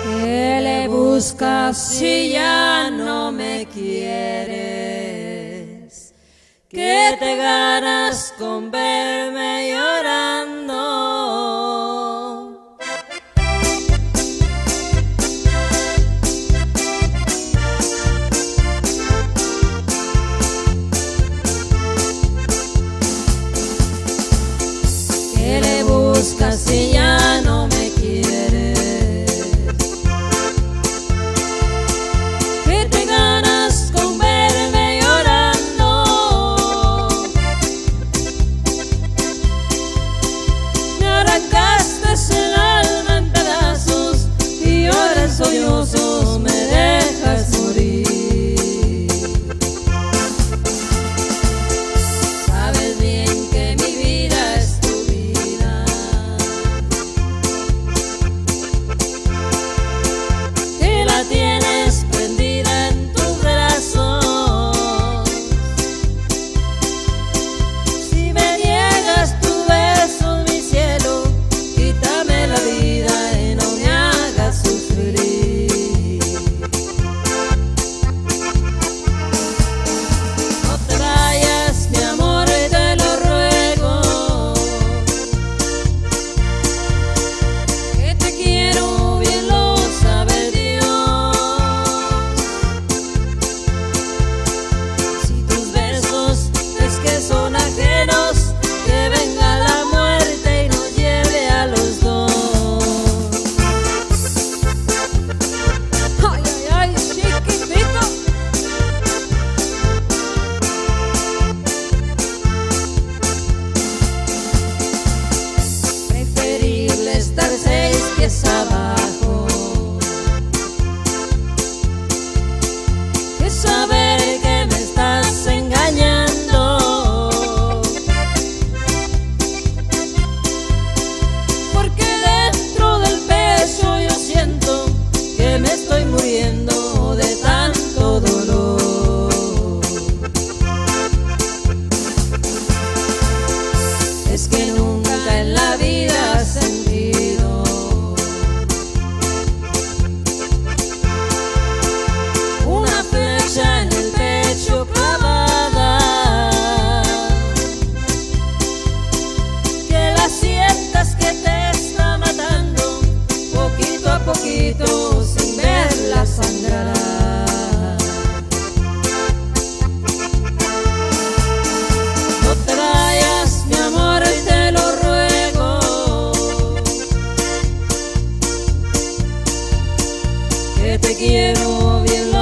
¿Qué le buscas si ya no me quieres? ¿Qué te ganas con verme llorando? ¿Qué le buscas si ya no me quieres? ¿Qué te ganas con verme llorando? Me arrancaste el alma en pedazos y ahora en sollozos me dejas morir. Sabes bien que mi vida es tu vida, que la tienes prendida en tus brazos. Si me niegas tu beso, mi cielo, quítame la vida y no me hagas sufrir. No te vayas, mi amor, te lo ruego, que te quiero bien, lo sabe Dios. Si tus besos es que son ajenos, que venga la muerte y nos lleve a los dos. Ay, ay, ay, chiquitito. Preferible estar 6 pies abajo que saber que me estás engañando, porque dentro del pecho yo siento que me estoy muriendo de tanto dolor. Es que nunca en la vida has sentido una flecha en el pecho clavada, que la sientas que te está matando poquito a poquito sin verla sangrar. No te vayas, mi amor, y te lo ruego, que te quiero bien, lo